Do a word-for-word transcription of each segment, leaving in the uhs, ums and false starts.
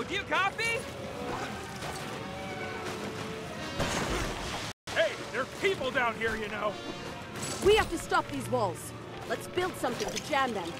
You copy? Hey, there are people down here, you know. We have to stop these walls. Let's build something to jam them.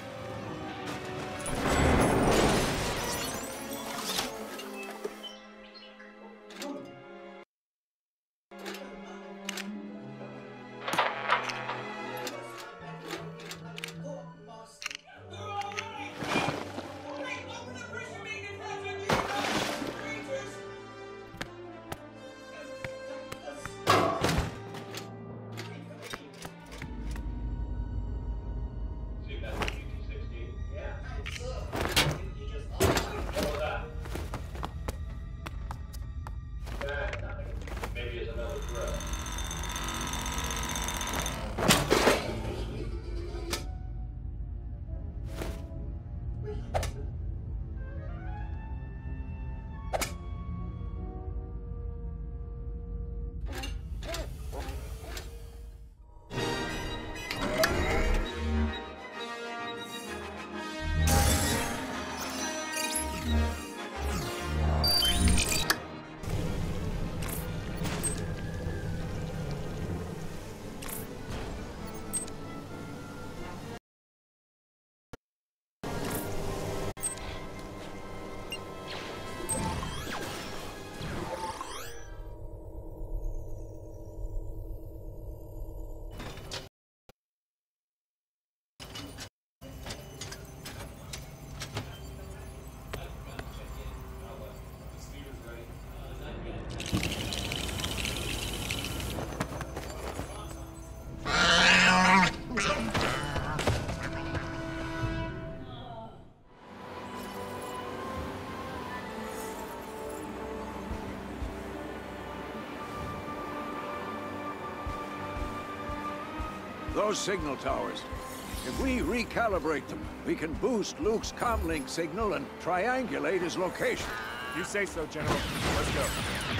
Those signal towers. If we recalibrate them, we can boost Luke's comlink signal and triangulate his location. You say so, General. Let's go.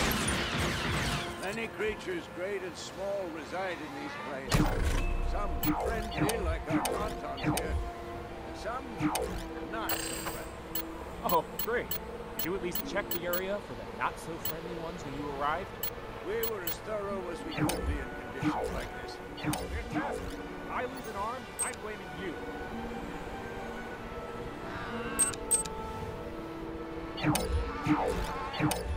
Many creatures, great and small, reside in these places. Some friendly, like our Tauntauns here, and some not so friendly. Oh, great. Did you at least check the area for the not-so-friendly ones when you arrived? We were as thorough as we could be in conditions like this. Fantastic. I lose an arm, I'm blaming you.